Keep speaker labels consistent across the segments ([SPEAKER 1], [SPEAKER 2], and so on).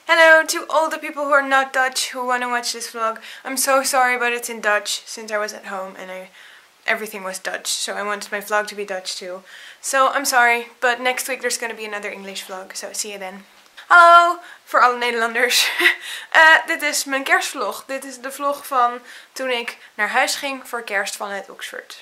[SPEAKER 1] Hello to all the people who are not Dutch who want to watch this vlog. I'm so sorry, but it's in Dutch since I was at home and everything was Dutch. So I wanted my vlog to be Dutch too. So I'm sorry, but next week there's going to be another English vlog. So see you then. Hallo voor alle Nederlanders. Dit is mijn kerstvlog. Dit is de vlog van toen ik naar huis ging voor kerst vanuit Oxford.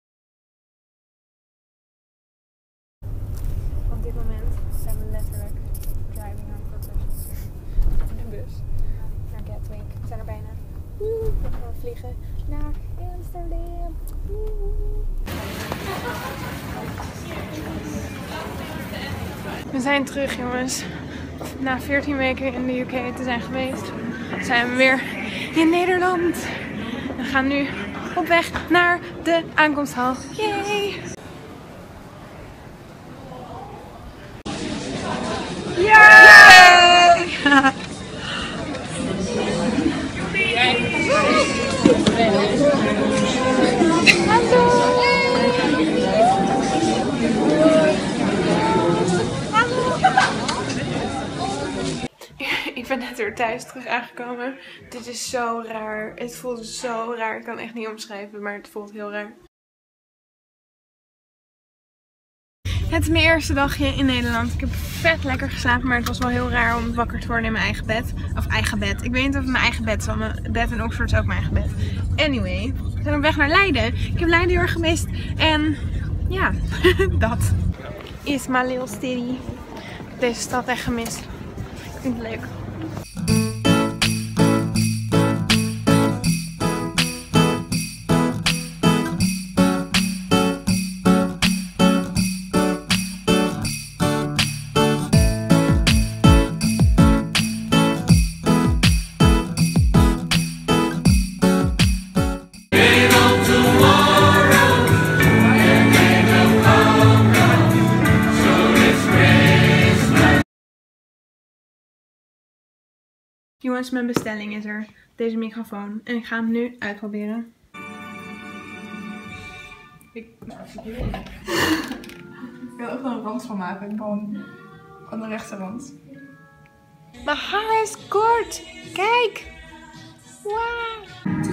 [SPEAKER 1] Op dit moment zijn we letterlijk driving on purpose. In de bus naar Gatwick. We zijn er bijna. We gaan vliegen naar Amsterdam. We zijn terug, jongens. Na 14 weken in de UK te zijn geweest, zijn we weer in Nederland. We gaan nu op weg naar de aankomsthal. Yay! Yay! Hallo! Ik ben net weer thuis terug aangekomen. Dit is zo raar. Het voelt zo raar. Ik kan het echt niet omschrijven, maar het voelt heel raar. Het is mijn eerste dagje in Nederland. Ik heb vet lekker geslapen, maar het was wel heel raar om wakker te worden in mijn eigen bed. Of eigen bed. Ik weet niet of het mijn eigen bed is, want mijn bed in Oxford is ook mijn eigen bed. Anyway, we zijn op weg naar Leiden. Ik heb Leiden heel erg gemist. En ja, dat is my little city. Deze stad echt gemist. Ik vind het leuk. Jongens, mijn bestelling is er. Deze microfoon. En ik ga hem nu uitproberen. Ik wil ook wel een rand van maken. Gewoon aan de rechterrand. Mijn haar is kort. Kijk. Wauw.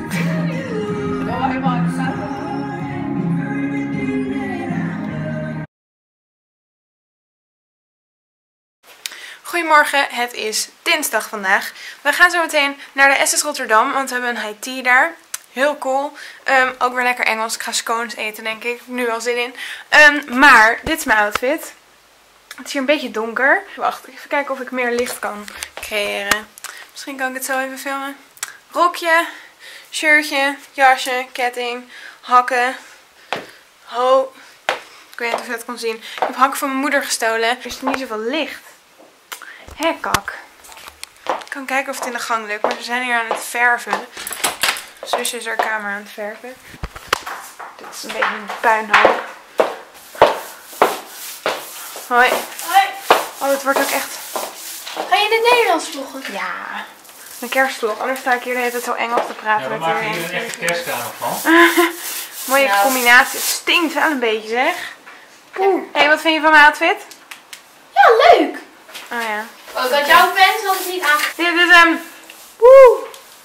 [SPEAKER 1] Goedemorgen, het is dinsdag vandaag. We gaan zo meteen naar de SS Rotterdam, want we hebben een high tea daar. Heel cool. Ook weer lekker Engels. Ik ga scones eten, denk ik. Nu al zin in. Maar dit is mijn outfit. Het is hier een beetje donker. Wacht, even kijken of ik meer licht kan creëren. Misschien kan ik het zo even filmen. Rokje, shirtje, jasje, ketting, hakken. Ho. Ik weet niet of je dat kan zien. Ik heb hakken van mijn moeder gestolen. Er is niet zoveel licht. Hé, kak. Ik kan kijken of het in de gang lukt, maar ze zijn hier aan het verven. Zusje is haar kamer aan het verven. Dit is een beetje een puinhoop. Hoi.
[SPEAKER 2] Hoi.
[SPEAKER 1] Oh, het wordt ook echt...
[SPEAKER 2] Ga je in het Nederlands vloggen?
[SPEAKER 1] Ja. Een kerstvlog. Anders sta ik hier de hele tijd zo Engels te praten.
[SPEAKER 3] Ja, we maken hier een echte kerstkamer van.
[SPEAKER 1] Mooie combinatie. Het stinkt wel een beetje, zeg. Hé, wat vind je van mijn outfit?
[SPEAKER 2] Ja, leuk.
[SPEAKER 1] Oh ja.
[SPEAKER 2] Oh, ik had jouw pens had ik niet aan.
[SPEAKER 1] Dit is hem. Woe!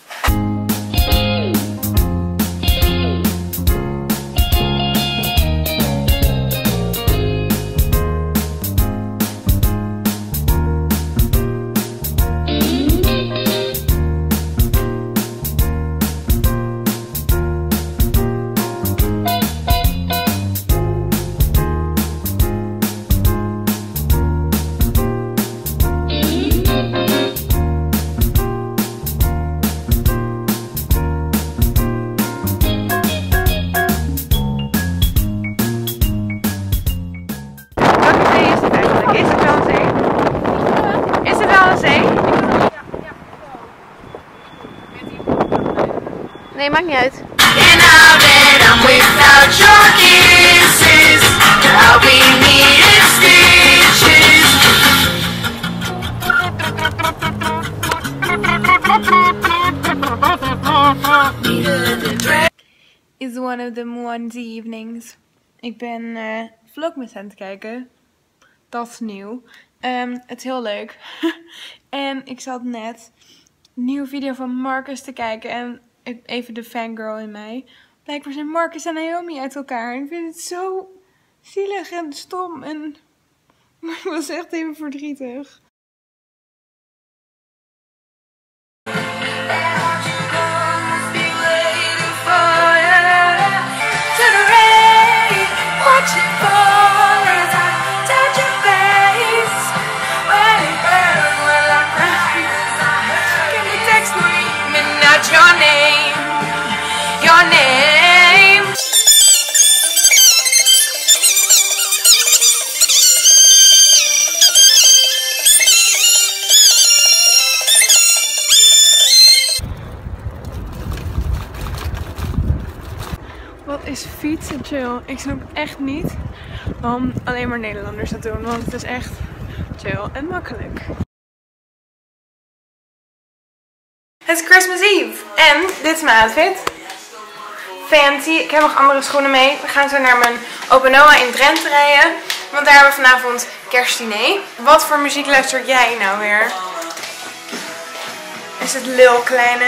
[SPEAKER 1] Nee, maakt niet uit.
[SPEAKER 4] In our bed, I'm without your kisses. I'll be needing stitches.
[SPEAKER 1] Is one of the Wednesday evenings. Ik ben Vlogmas aan het kijken. Dat is nieuw. Het is heel leuk. En ik zat net een nieuwe video van Marcus te kijken. En even de fangirl in mij. Blijkbaar zijn Marcus en Naomi uit elkaar. Ik vind het zo zielig en stom. En maar ik was echt even verdrietig. Wat is fietsen chill? Ik snap echt niet waarom alleen maar Nederlanders dat doen. Want het is echt chill en makkelijk. Het is Christmas Eve. En dit is mijn outfit. Fancy. Ik heb nog andere schoenen mee. We gaan zo naar mijn opa en oma in Drenthe rijden. Want daar hebben we vanavond kerstdiner. Wat voor muziek luister jij nou weer? Is het Lil Kleine?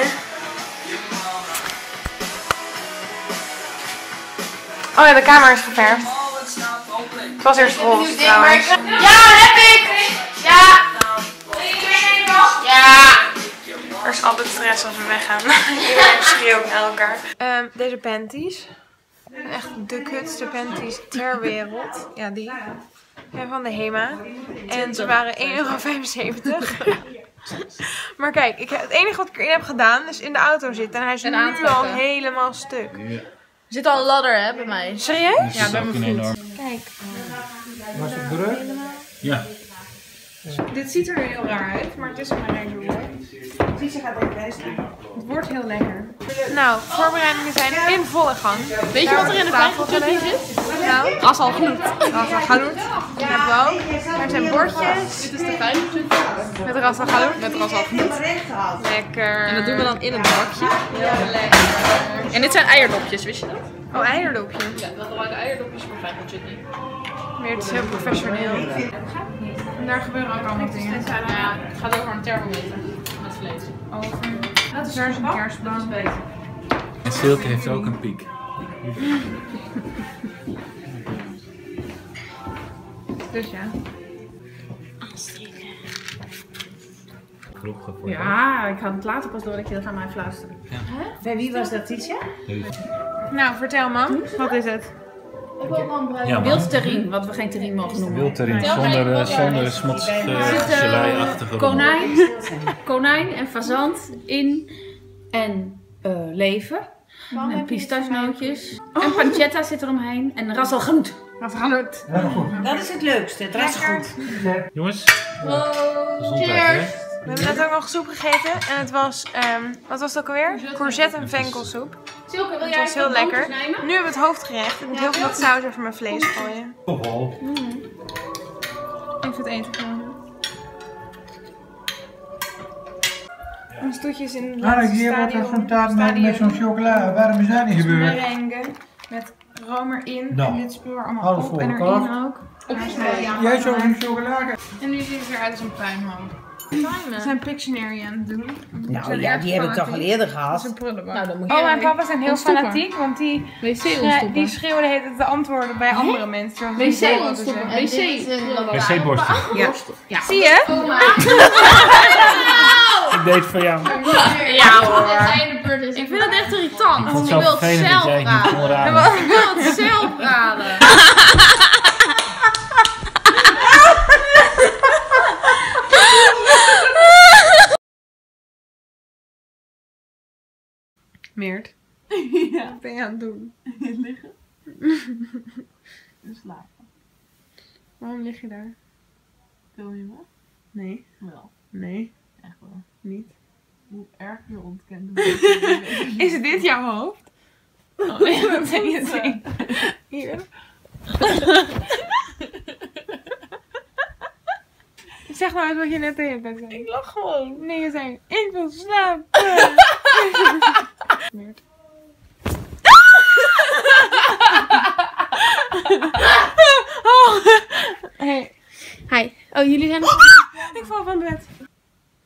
[SPEAKER 1] Oh ja, de kamer is geverfd. Het was eerst roze trouwens.
[SPEAKER 2] Ja, heb ik! Ja! Ja!
[SPEAKER 1] Er is altijd stress als we weggaan. Iedereen schreeuwt naar elkaar. Deze panties. Echt de kutste panties ter wereld. Ja, die. En van de Hema. En ze waren €1,75. Maar kijk, het enige wat ik erin heb gedaan is in de auto zitten. En hij is nu al helemaal stuk.
[SPEAKER 5] Er zit al een ladder hè, bij mij.
[SPEAKER 1] Serieus?
[SPEAKER 5] Ja, bij mijn voet.
[SPEAKER 1] Kijk.
[SPEAKER 3] Was het druk? Ja.
[SPEAKER 1] Dit ziet er heel raar uit, maar het is maar een roer. Zietje gaat ook best. Het wordt heel lekker. Nou, voorbereidingen zijn in volle gang.
[SPEAKER 5] Weet je wat er in de tafeltje zit?
[SPEAKER 1] Nou,
[SPEAKER 5] Ras al genoeg.
[SPEAKER 1] ras al galoet. Dat hebben we ook. Er zijn bordjes.
[SPEAKER 5] Dit is de fijnste.
[SPEAKER 1] Met ras al galoet.
[SPEAKER 5] Met ras al genoeg.
[SPEAKER 1] Lekker.
[SPEAKER 5] En dat doen we dan in een bakje.
[SPEAKER 1] Heel lekker.
[SPEAKER 5] En dit zijn eierdopjes, wist je dat?
[SPEAKER 1] Oh, eierdopje.
[SPEAKER 5] Ja, dat gebruiken eierdopjes voor fijn chutney.
[SPEAKER 1] Meer, het is heel professioneel. En daar gebeuren ook allemaal dingen.
[SPEAKER 5] Ja, het gaat over een thermometer met vlees.
[SPEAKER 1] Over. Dat is daar een kerstboom.
[SPEAKER 3] En Silke heeft ook een piek.
[SPEAKER 1] Dus ja.
[SPEAKER 5] Ja, ik had het later pas door dat je dat aan mij fluisterde.
[SPEAKER 3] Ja.
[SPEAKER 5] Bij wie was dat, Tietje?
[SPEAKER 1] Nou, vertel mam. Wat is het?
[SPEAKER 3] Ja, man.
[SPEAKER 5] Wildterrien, wat we geen terrien mogen noemen.
[SPEAKER 3] Wildterrien zonder smotsige, gelei-achtige
[SPEAKER 5] Konijn en fazant in en lever. En pistachenootjes. En pancetta zit eromheen. En ras al genoeg.
[SPEAKER 1] Ras al galoet.
[SPEAKER 6] Dat is het leukste, het rest goed.
[SPEAKER 3] Jongens, gezondheid hè?
[SPEAKER 1] We hebben net ook nog soep gegeten en het was, wat was het ook alweer? Courgette en venkelsoep.
[SPEAKER 2] Silke, wil
[SPEAKER 1] Het
[SPEAKER 2] jij
[SPEAKER 1] was heel
[SPEAKER 2] even
[SPEAKER 1] lekker.
[SPEAKER 2] botertjes nemen?
[SPEAKER 1] Nu hebben we het hoofdgerecht. Ik moet heel veel wat saus over mijn vlees gooien. Even het eten gewoon. Een stoetjes in het laatste
[SPEAKER 7] hier wordt er
[SPEAKER 1] stadion.
[SPEAKER 7] zo'n taart met zo'n chocola. Waarom is dat niet gebeurd?
[SPEAKER 1] Merengue met room erin.
[SPEAKER 7] Nou,
[SPEAKER 1] En dit spul er allemaal
[SPEAKER 7] alles
[SPEAKER 1] op
[SPEAKER 7] voor
[SPEAKER 1] en
[SPEAKER 7] elkaar.
[SPEAKER 1] erin ook.
[SPEAKER 7] Jij zou een chocola.
[SPEAKER 1] En nu ziet het eruit als een puinhoop. We zijn Pictionary aan het doen.
[SPEAKER 6] Nou ja, die heb ik toch al eerder gehad.
[SPEAKER 1] Dat is een prullenbak.
[SPEAKER 5] Nou, dan moet
[SPEAKER 1] Oh, en papa zijn heel
[SPEAKER 5] ontstoppen.
[SPEAKER 1] fanatiek, want die
[SPEAKER 5] wc-ontstoppen.
[SPEAKER 1] schreeuwen de hele tijd de antwoorden bij andere mensen.
[SPEAKER 5] Wc-ontstoppen.
[SPEAKER 3] Wc-borstel.
[SPEAKER 5] Ja.
[SPEAKER 1] Zie je?
[SPEAKER 3] Ik deed het voor jou.
[SPEAKER 5] Ja hoor. Ik vind het echt irritant.
[SPEAKER 3] Ik vond het
[SPEAKER 5] Ik
[SPEAKER 3] zo
[SPEAKER 5] wil het
[SPEAKER 3] vervelend dat
[SPEAKER 5] zelf
[SPEAKER 3] jij het niet kon
[SPEAKER 5] raden.
[SPEAKER 3] raden.
[SPEAKER 5] Ik wil het zelf raden.
[SPEAKER 1] Meert. Ja. Wat ben je aan het doen?
[SPEAKER 5] Liggen.
[SPEAKER 1] En slapen. Waarom lig je daar?
[SPEAKER 5] Wil je me?
[SPEAKER 1] Nee.
[SPEAKER 5] Wel.
[SPEAKER 1] Nee.
[SPEAKER 5] Echt wel.
[SPEAKER 1] Niet.
[SPEAKER 5] Hoe erg je ontkent.
[SPEAKER 1] Is dit jouw hoofd? Oh nee, dat ben je zien. Hier. Zeg maar uit wat je net de hele tijd zei.
[SPEAKER 5] Ik lach gewoon.
[SPEAKER 1] Nee, je zei, ik wil slapen. Meert. Oh. Hey.
[SPEAKER 2] Hi. Oh, jullie zijn...
[SPEAKER 1] Ik val van het bed.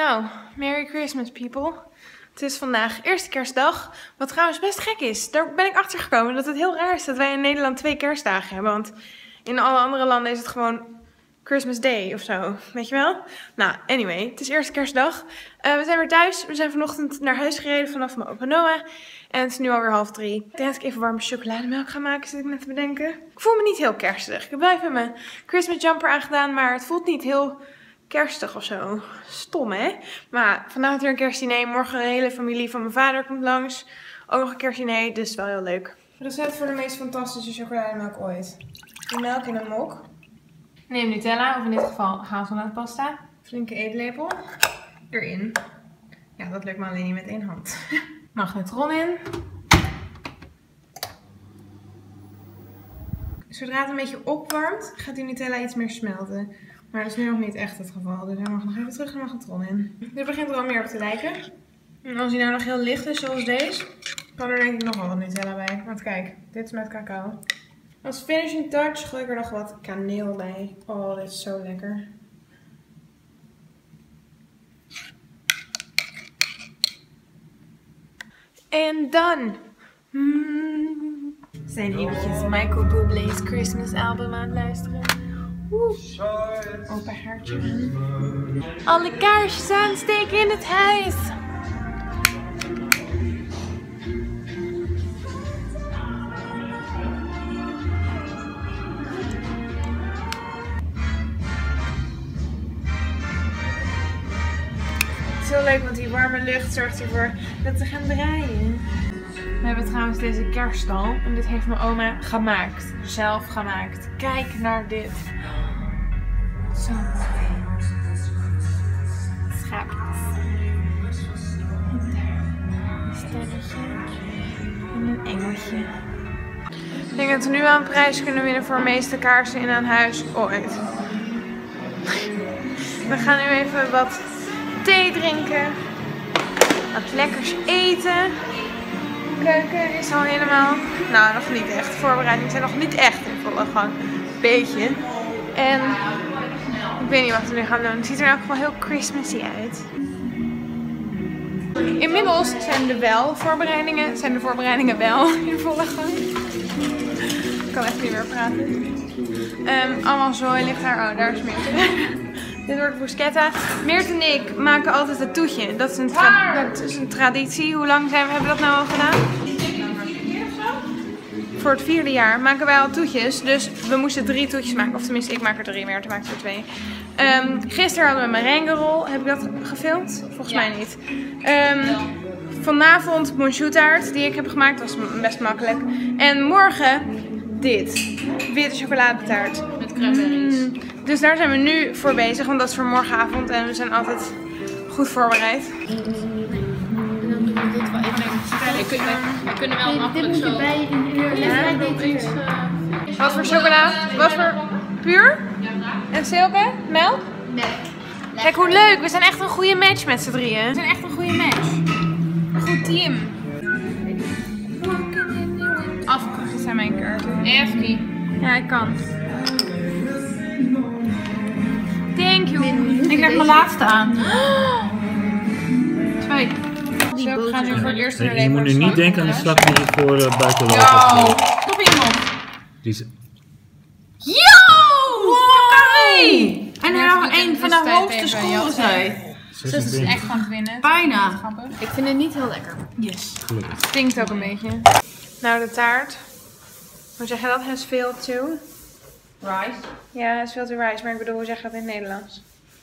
[SPEAKER 1] Nou, Merry Christmas people. Het is vandaag eerste kerstdag, wat trouwens best gek is. Daar ben ik achter gekomen dat het heel raar is dat wij in Nederland 2 kerstdagen hebben. Want in alle andere landen is het gewoon Christmas Day of zo, weet je wel? Nou, anyway, het is eerste kerstdag. We zijn weer thuis. We zijn vanochtend naar huis gereden vanaf mijn opa Noah. En het is nu alweer 2:30. Ik denk dat ik even warme chocolademelk ga maken, zit ik net te bedenken. Ik voel me niet heel kerstig. Ik heb wel even mijn Christmas jumper aangedaan, maar het voelt niet heel kerstig of zo. Stom, hè? Maar vandaag weer een kerstdiner. Morgen de hele familie van mijn vader komt langs. Ook nog een kerstdiner, dus wel heel leuk. Recept voor de meest fantastische chocolademelk ooit. De melk in een mok. Neem Nutella, of in dit geval hazelnootpasta. Flinke eetlepel. Erin. Ja, dat lukt me alleen niet met 1 hand. Magnetron in. Zodra het een beetje opwarmt, gaat die Nutella iets meer smelten. Maar dat is nu nog niet echt het geval, dus hij mag nog even terug de magnetron in. Dit begint er al meer op te lijken. En als hij nou nog heel licht is, zoals deze, kan er denk ik nog wel wat Nutella bij. Want kijk, dit is met cacao. Als finishing touch gooi ik er nog wat kaneel bij. Oh, dit is zo lekker. En dan zijn eventjes Michael Bublé's Christmas album aan het luisteren. Open haartje. Alle kaarsjes aansteken in het huis. Het is heel leuk, want die warme lucht zorgt ervoor dat we gaan draaien. We hebben trouwens deze kerststal en dit heeft mijn oma gemaakt. Zelf gemaakt. Kijk naar dit. Zo mooi. Schaapjes. En daar een sterretje. En een engeltje. Ik denk dat we nu aan een prijs kunnen winnen voor de meeste kaarsen in een huis ooit. We gaan nu even wat thee drinken. Wat lekkers eten. De keuken is al helemaal, nou nog niet echt. De voorbereidingen zijn nog niet echt in volle gang. Een beetje. En ik weet niet wat we nu gaan doen. Het ziet er in elk geval heel Christmassy uit. Inmiddels zijn de voorbereidingen wel in volle gang. Ik kan echt niet meer praten. Allemaal zooi ligt daar. Oh, daar is Meerte. Dit wordt bruschetta. Meert en ik maken altijd het toetje. Dat is een traditie. Hoe lang hebben we dat nou al gedaan? Voor het 4e jaar maken wij al toetjes. Dus we moesten 3 toetjes maken. Of tenminste, ik maak er 3, Meert maakt er 2. Gisteren hadden we een merengerol. Heb ik dat gefilmd? Volgens mij niet. Vanavond monchou-taart die ik heb gemaakt. Was best makkelijk. En morgen dit. Witte chocoladetaart.
[SPEAKER 5] Met cranberries.
[SPEAKER 1] Dus daar zijn we nu voor bezig, want dat is voor morgenavond en we zijn altijd goed voorbereid.
[SPEAKER 5] En dan doen we dit wel even. We kunnen wel makkelijk zo.
[SPEAKER 1] Wat voor chocola? Wat voor puur? En Silke? Melk? Kijk hoe leuk, we zijn echt een goede match met z'n drieën. We zijn echt een goede match. Een goed team. Afkomen, dit zijn mijn kaarten.
[SPEAKER 5] Efkie.
[SPEAKER 1] Ja, ik kan. Thank you.
[SPEAKER 5] Ik krijg mijn laatste aan. 2.
[SPEAKER 1] We gaan nu voor het eerst naar de
[SPEAKER 3] Je moet nu niet denken aan de slag die je voor buiten
[SPEAKER 5] Yo!
[SPEAKER 3] loopt.
[SPEAKER 5] Stop iemand.
[SPEAKER 3] Die is...
[SPEAKER 5] Yo! Wow! En hij had een van de hoogste scores uit.
[SPEAKER 1] Dus het is echt gaan winnen.
[SPEAKER 5] Bijna.
[SPEAKER 1] Grappig.
[SPEAKER 5] Ik vind het niet heel lekker.
[SPEAKER 1] Yes.
[SPEAKER 3] Gelukkig.
[SPEAKER 1] Stinkt ook een beetje. Nou, de taart. Hoe zeg je dat? Has veel to.
[SPEAKER 5] Rice.
[SPEAKER 1] Ja, has veel to rice. Maar ik bedoel, hoe zeg je dat in het Nederlands?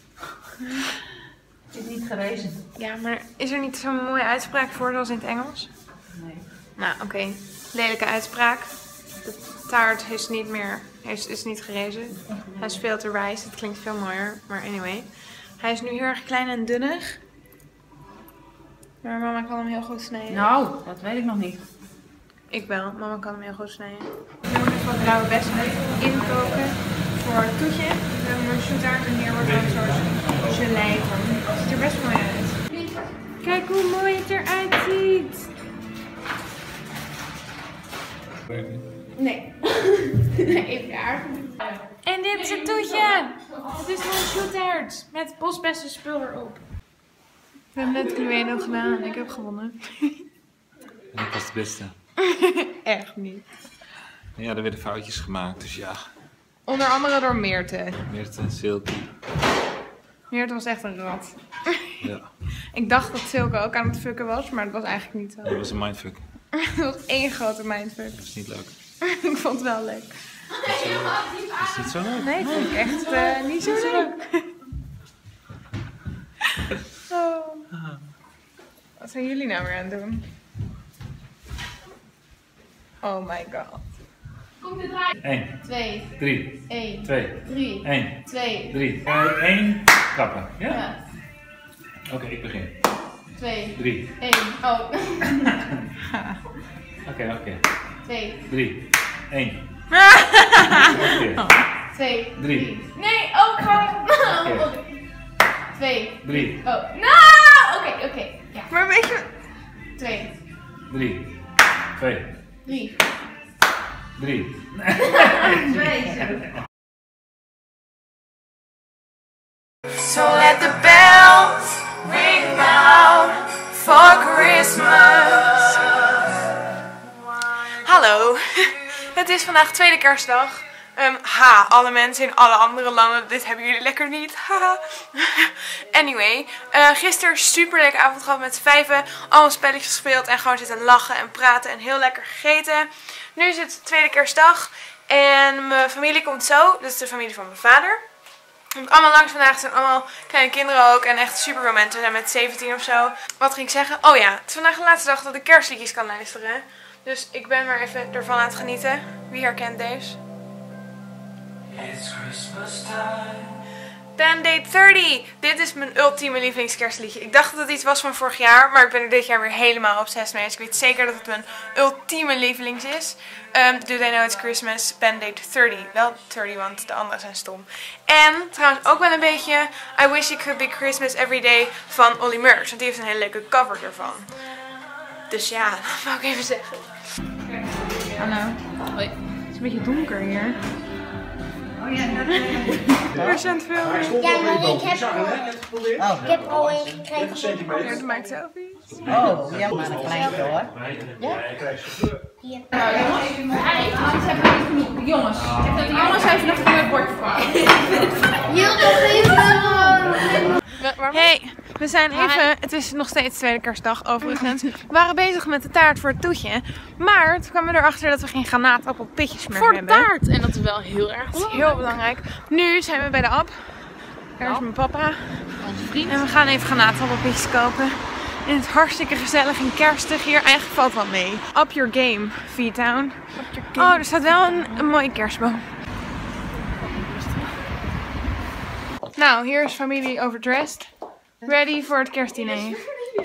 [SPEAKER 6] Het is niet gerezen.
[SPEAKER 1] Ja, maar is er niet zo'n mooie uitspraak voor zoals in het Engels?
[SPEAKER 6] Nee.
[SPEAKER 1] Nou, oké. Lelijke uitspraak. De taart is niet meer, is niet gerezen. Hij is veel te rice. Het klinkt veel mooier. Maar anyway. Hij is nu heel erg klein en dunnig. Maar mama kan hem heel goed snijden.
[SPEAKER 5] Nou, dat weet ik nog niet.
[SPEAKER 1] Ik wel. Mama kan hem heel goed snijden. Nu moet ik wat rauwe bessen inkoken voor het toetje. We hebben een monchou-taart en hier wordt dan een soort gelei van. Het ziet er best mooi uit. Kijk hoe mooi het eruit ziet. Nee. Even daar. En dit is het toetje. Het is monchou-taart met bosbessenspul erop. We hebben net Cluedo gedaan en ik heb gewonnen.
[SPEAKER 8] En ik was de beste.
[SPEAKER 1] Echt niet.
[SPEAKER 8] Ja, er werden foutjes gemaakt, dus ja.
[SPEAKER 1] Onder andere door Meerte.
[SPEAKER 8] Meerte en Silke.
[SPEAKER 1] Meerte was echt een rat.
[SPEAKER 8] Ja,
[SPEAKER 1] Ik dacht dat Silke ook aan het fucken was, maar dat was eigenlijk niet
[SPEAKER 8] dat
[SPEAKER 1] zo.
[SPEAKER 8] was een mindfuck.
[SPEAKER 1] Het was één grote mindfuck.
[SPEAKER 8] Dat is niet leuk.
[SPEAKER 1] Ik vond het wel leuk.
[SPEAKER 8] Dat is niet zo leuk.
[SPEAKER 1] Nee, vind ik echt niet zo leuk. Oh. Wat zijn jullie nou weer aan het doen? Oh my god.
[SPEAKER 3] 1,
[SPEAKER 2] 2,
[SPEAKER 3] 3,
[SPEAKER 2] 1,
[SPEAKER 3] 2,
[SPEAKER 2] 3,
[SPEAKER 3] 1,
[SPEAKER 2] 2,
[SPEAKER 3] 3. 1 klappen. Ja?
[SPEAKER 2] ja,
[SPEAKER 3] Oké, ik begin.
[SPEAKER 2] 2,
[SPEAKER 3] 3.
[SPEAKER 2] 1, oh,
[SPEAKER 3] Oké.
[SPEAKER 2] 2,
[SPEAKER 3] 3, 1.
[SPEAKER 2] 2,
[SPEAKER 3] 3.
[SPEAKER 2] Nee, oh, gewoon. 2,
[SPEAKER 3] 3,
[SPEAKER 2] oh, nou, oké, ja.
[SPEAKER 1] Maar weet je...
[SPEAKER 2] 2,
[SPEAKER 3] 3, 2,
[SPEAKER 2] 3,
[SPEAKER 3] 3.
[SPEAKER 2] 2.
[SPEAKER 1] So let the bells ring loud for Christmas. Hallo, het is vandaag tweede kerstdag. Alle mensen in alle andere landen, dit hebben jullie lekker niet. Haha. Anyway, gisteren super leuke avond gehad met z'n vijven. Allemaal spelletjes gespeeld en gewoon zitten lachen en praten en heel lekker gegeten. Nu is het tweede kerstdag en mijn familie komt zo. Dat is de familie van mijn vader. Komt allemaal langs vandaag. Het zijn allemaal kleine kinderen ook. En echt super veel mensen. We zijn met 17 of zo. Wat ging ik zeggen? Oh ja, het is vandaag de laatste dag dat ik kerstliedjes kan luisteren. Dus ik ben maar even ervan aan het genieten. Wie herkent deze? It's Christmas time. Band-Aid 30. Dit is mijn ultieme lievelingskerstliedje. Ik dacht dat het iets was van vorig jaar. Maar ik ben er dit jaar weer helemaal obsessed mee. Dus ik weet zeker dat het mijn ultieme lievelings is. Do They Know It's Christmas, Band-Aid 30. Wel 30, want de anderen zijn stom. En trouwens ook wel een beetje I Wish It Could Be Christmas Every Day van Olly Murs. Want die heeft een hele leuke cover ervan. Dus ja, dat wou ik even zeggen. Hallo. Hoi. Het is een beetje donker hier. Oh ja, dat is aan het filmen.
[SPEAKER 2] Ja, maar ik heb al een gekregen.
[SPEAKER 1] Ja, maakt selfies.
[SPEAKER 6] Oh, ja, maar een kleintje hoor.
[SPEAKER 5] Jongens, ik heb dat de jongens even nog een mooi bordje voor.
[SPEAKER 2] Heel nog even.
[SPEAKER 1] Hey, we zijn even, het is nog steeds tweede kerstdag overigens. We waren bezig met de taart voor het toetje. Maar toen kwamen we erachter dat we geen granaatappelpitjes meer hebben.
[SPEAKER 5] Voor de taart. En dat is wel heel erg
[SPEAKER 1] Dat is heel belangrijk. Nu zijn we bij de app. Daar is mijn papa.
[SPEAKER 5] Onze vriend.
[SPEAKER 1] En we gaan even granaatappelpitjes kopen. En het is hartstikke gezellig en kerstig hier. Eigenlijk valt wel mee. Up your game, V-Town. Oh, er staat wel een mooie kerstboom. Nou, hier is familie overdressed. Ready voor het kerstdiner.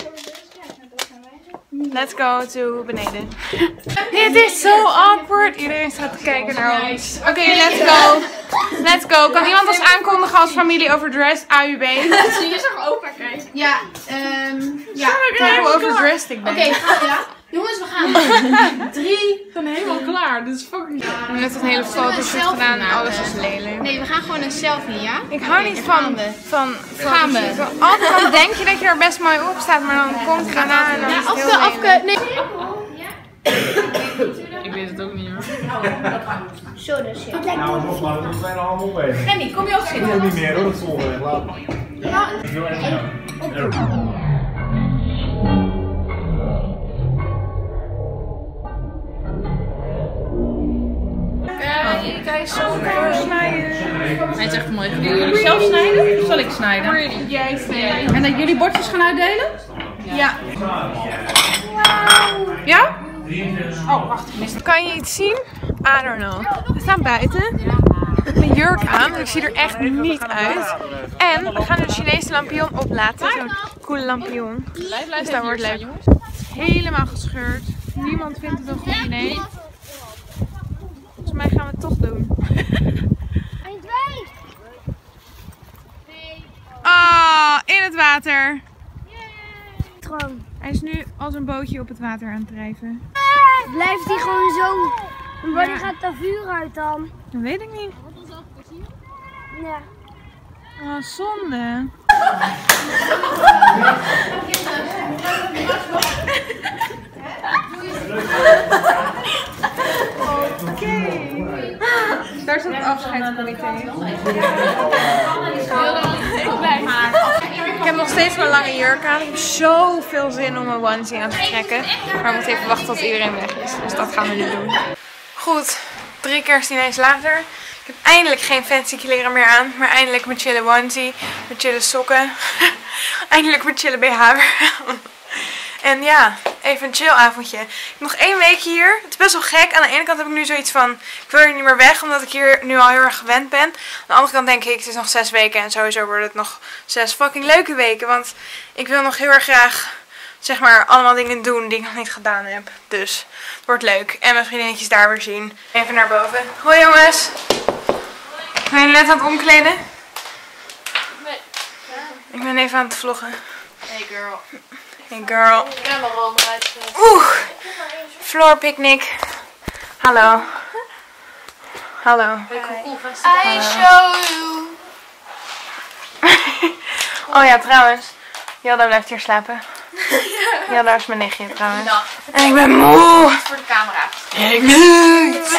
[SPEAKER 1] Let's go to beneden. Dit is zo awkward. Iedereen staat te kijken naar ons. Oké, let's go. Let's go. Kan iemand ons aankondigen als familie overdressed? AUB.
[SPEAKER 5] Je zag opa kijken.
[SPEAKER 2] Ja, ja.
[SPEAKER 1] Kijk hoe overdressed ik ben.
[SPEAKER 2] Oké, ja. Jongens, we gaan. 3.
[SPEAKER 5] Ik ben helemaal klaar. Dit is fucking...
[SPEAKER 1] We hebben net een hele fotoshoot gedaan en alles is lelijk.
[SPEAKER 2] Nee, we gaan gewoon een selfie, ja?
[SPEAKER 1] Ik hou niet van
[SPEAKER 2] Gaan we.
[SPEAKER 1] fotoshoot. Altijd dan denk je dat je er best mooi op staat, maar dan komt het daarna en dan is het heel lelijk.
[SPEAKER 2] Nee.
[SPEAKER 5] Ik weet het ook niet hoor.
[SPEAKER 2] Zo dus, ja.
[SPEAKER 7] Nou, nog maar, dat zijn allemaal mee.
[SPEAKER 5] Kenny, kom je ook
[SPEAKER 7] Ik
[SPEAKER 5] zitten?
[SPEAKER 7] wil niet meer hoor, dat volgende. Laat maar. Ik wil echt niet.
[SPEAKER 1] Hij is zo mooi snijden.
[SPEAKER 5] Hij is echt mooi. Willen jullie zelf snijden? Of zal ik snijden?
[SPEAKER 1] Jij snijdt.
[SPEAKER 5] En dat jullie bordjes gaan uitdelen?
[SPEAKER 1] Ja. Ja?
[SPEAKER 5] Oh, wacht, ik mis het.
[SPEAKER 1] Kan je iets zien? I don't know. We staan buiten. Mijn jurk aan, dus ik zie er echt niet uit. En we gaan de Chinese lampion oplaten. Zo'n coole lampion. Dus dat wordt leuk. Helemaal gescheurd. Niemand vindt het een goed idee. Volgens mij gaan we het toch doen. Ah, in het water. Hij is nu als een bootje op het water aan het drijven.
[SPEAKER 9] Blijft die gewoon zo? Wanneer gaat dat vuur uit dan?
[SPEAKER 1] Dat weet ik niet.
[SPEAKER 9] Ja.
[SPEAKER 1] Oh, zonde. Daar is het afscheidscomité. Ik heb nog steeds mijn lange jurk aan. Ik heb zoveel zin om mijn onesie aan te trekken. Maar ik moet even wachten tot iedereen weg is. Dus dat gaan we nu doen. Goed, 3 kerstdiners later. Ik heb eindelijk geen fancy kleren meer aan. Maar eindelijk mijn chille onesie. Mijn chille sokken. Eindelijk mijn chille BH weer aan. En ja, even een chill avondje. Ik heb nog 1 week hier. Het is best wel gek. Aan de ene kant heb ik nu zoiets van, ik wil hier niet meer weg, omdat ik hier nu al heel erg gewend ben. Aan de andere kant denk ik, het is nog 6 weken en sowieso worden het nog 6 fucking leuke weken. Want ik wil nog heel erg graag, zeg maar, allemaal dingen doen die ik nog niet gedaan heb. Dus het wordt leuk. En mijn vriendinnetjes daar weer zien. Even naar boven. Hoi jongens. Ben je net aan het omkleden?
[SPEAKER 10] Nee.
[SPEAKER 1] Ik ben even aan het vloggen.
[SPEAKER 10] Hey girl.
[SPEAKER 1] Hey girl.
[SPEAKER 10] Ik heb mijn rol eruit gezet.
[SPEAKER 1] Oeh. Floor picnic. Hallo. Hallo.
[SPEAKER 10] I show you.
[SPEAKER 1] Oh ja, trouwens. Jelda blijft hier slapen. Jelda is mijn nichtje trouwens.
[SPEAKER 10] Dag.
[SPEAKER 1] En ik ben moe.
[SPEAKER 10] Voor de camera.
[SPEAKER 1] Ik niet.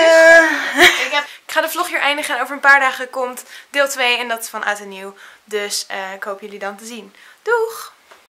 [SPEAKER 1] Ik ga de vlog hier eindigen en over een paar dagen komt deel 2 en dat is van Oud en Nieuw. Dus ik hoop jullie dan te zien. Doeg!